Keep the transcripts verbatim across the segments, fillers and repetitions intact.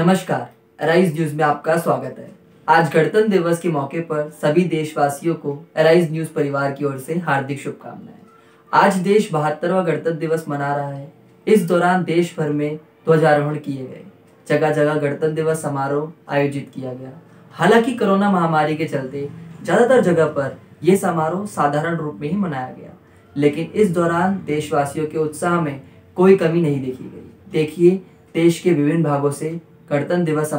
नमस्कार, rise news में आपका स्वागत है। आज गणतंत्र दिवस के मौके पर सभी देशवासियों को राइज न्यूज परिवार की ओर से हार्दिक शुभकामनाएं। आज देश बहत्तरवां गणतंत्र दिवस मना रहा है। इस दौरान देश भर में ध्वजारोहण किए गए, जगह जगह गणतंत्र दिवस समारोह आयोजित किया गया। हालांकि कोरोना महामारी के चलते ज्यादातर जगह पर यह समारोह साधारण रूप में ही मनाया गया, लेकिन इस दौरान देशवासियों के उत्साह में कोई कमी नहीं देखी गई। देखिए देश के विभिन्न भागों से गणतंत्र दिवस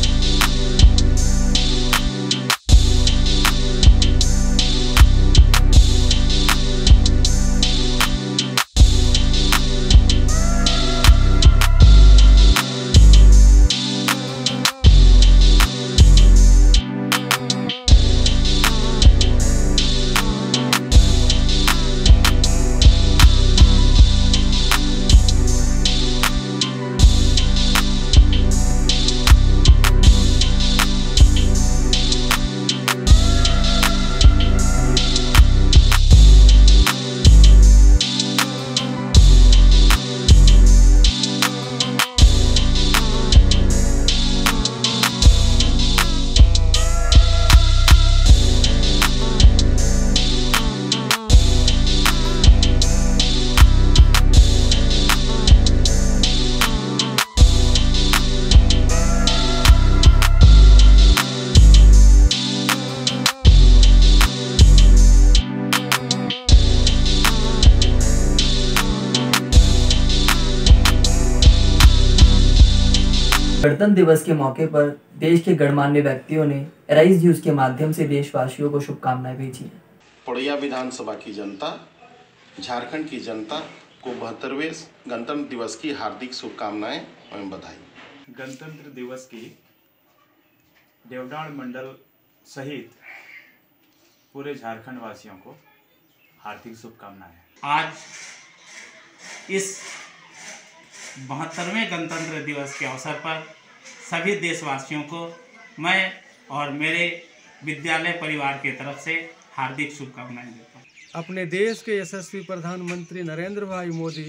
गणतंत्र दिवस के मौके पर देश के गणमान्य व्यक्तियों ने राइज न्यूज के माध्यम से देशवासियों को शुभकामनाएं भेजी हैं। पड़िया विधानसभा की जनता, झारखंड की जनता को बहत्तरवें गणतंत्र दिवस की हार्दिक शुभकामनाएं एवं बधाई। गणतंत्र दिवस की देवडाण मंडल सहित पूरे झारखंड वासियों को हार्दिक शुभकामनाएं। आज इस बहत्तरवें गणतंत्र दिवस के अवसर पर सभी देशवासियों को मैं और मेरे विद्यालय परिवार की तरफ से हार्दिक शुभकामनाएं देता हूँ। अपने देश के यशस्वी प्रधानमंत्री नरेंद्र भाई मोदी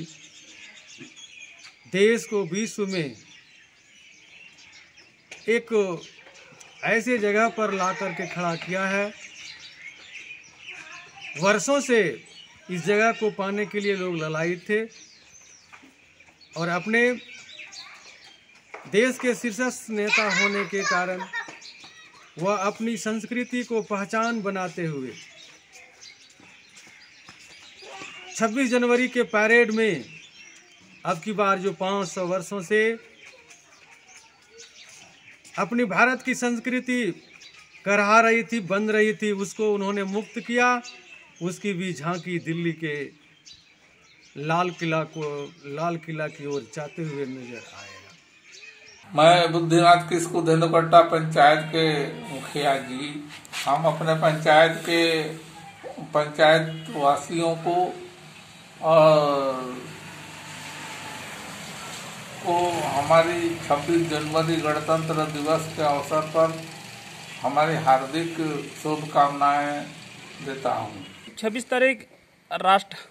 देश को विश्व में एक ऐसे जगह पर ला करके खड़ा किया है। वर्षों से इस जगह को पाने के लिए लोग ललायित थे और अपने देश के शीर्षस्थ नेता होने के कारण वह अपनी संस्कृति को पहचान बनाते हुए छब्बीस जनवरी के परेड में अब की बार जो पाँच सौ वर्षों से अपनी भारत की संस्कृति करहा रही थी, बंद रही थी, उसको उन्होंने मुक्त किया। उसकी भी झांकी दिल्ली के लाल किला को लाल किला की ओर जाते हुए नजर आएगा। मैं बुद्धिनाथ किस्कू धेनुकट्टा पंचायत के मुखिया जी, हम अपने पंचायत के पंचायत वासियों को और को हमारी छब्बीस जनवरी गणतंत्र दिवस के अवसर पर हमारी हार्दिक शुभकामनाएं देता हूँ। छब्बीस तारीख राष्ट्र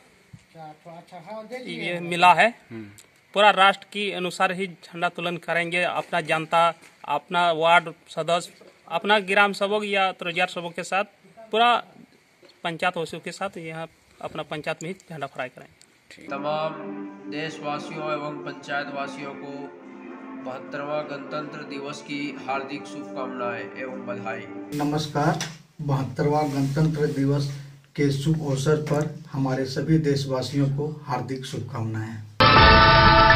ये मिला है, पूरा राष्ट्र की अनुसार ही झंडा तोलन करेंगे। अपना जनता, अपना वार्ड सदस्य, अपना ग्राम सेवक या त्रिजार सेवक के साथ, पूरा पंचायत वासियों के साथ यहाँ अपना पंचायत में ही झंडा फहराई करेंगे। तमाम देशवासियों एवं पंचायत वासियों को बहत्तरवां गणतंत्र दिवस की हार्दिक शुभकामनाएं एवं बधाई। नमस्कार, बहत्तरवां गणतंत्र दिवस के शुभ अवसर पर हमारे सभी देशवासियों को हार्दिक शुभकामनाएं।